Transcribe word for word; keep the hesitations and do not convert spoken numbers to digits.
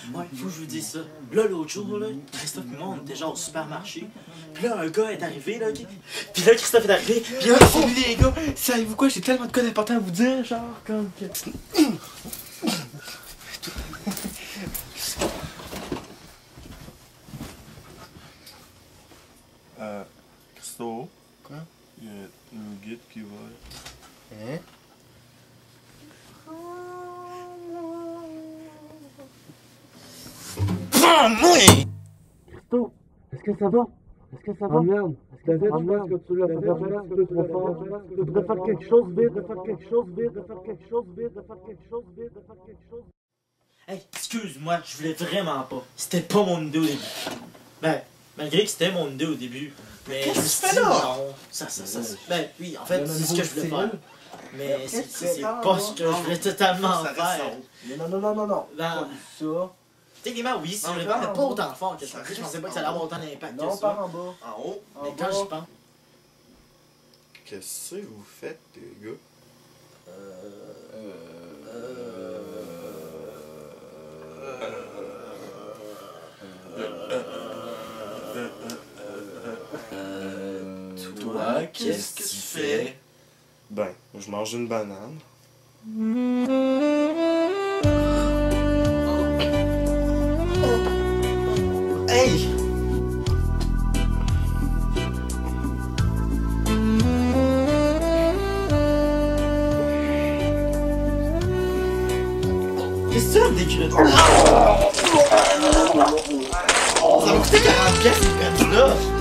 Ouais, faut que je vous dise ça. Là, l'autre jour, là, Christophe et moi, on était genre au supermarché. Puis là, un gars est arrivé, là. Qui... Puis là, Christophe est arrivé. Puis là, oh, les gars, savez-vous quoi? J'ai tellement de codes importants à vous dire, genre, comme que. Euh. Christo? Quoi? Il y a une guide qui va. Hein? Ah, moi! Christo, est-ce que ça va? Est-ce que ça va? Ah merde, est-ce que, ah, merde. Que tu l'as fait un petit peu trop fort? Tu devrais faire quelque chose vite, de faire quelque chose vite, de faire quelque chose vite, de faire quelque chose vite, de faire quelque chose. Hey, excuse-moi, je voulais vraiment pas. C'était pas mon idée au début. Ben, malgré que c'était mon idée au début. Mais je me suis dit, non, ça, ça, ça, ça. Ben, oui, en fait, c'est ce que je voulais faire. Mais c'est c'est pas ce que je voulais totalement faire. Non, non, non, non, non. Ben, Ça. techniquement, oui, si je voulais faire, mais pas autant fort que ça. Je pensais pas que ça allait avoir autant d'impact que Non, ça. par en bas. En haut? En Mais bas. quand j'y pense. Qu'est-ce que vous faites, les gars? Toi, qu'est-ce que tu fais? Ben, je mange une banane. Hey! Qu'est-ce que tu as des culottes? Ça m'a coûté quarante piastres, ces là.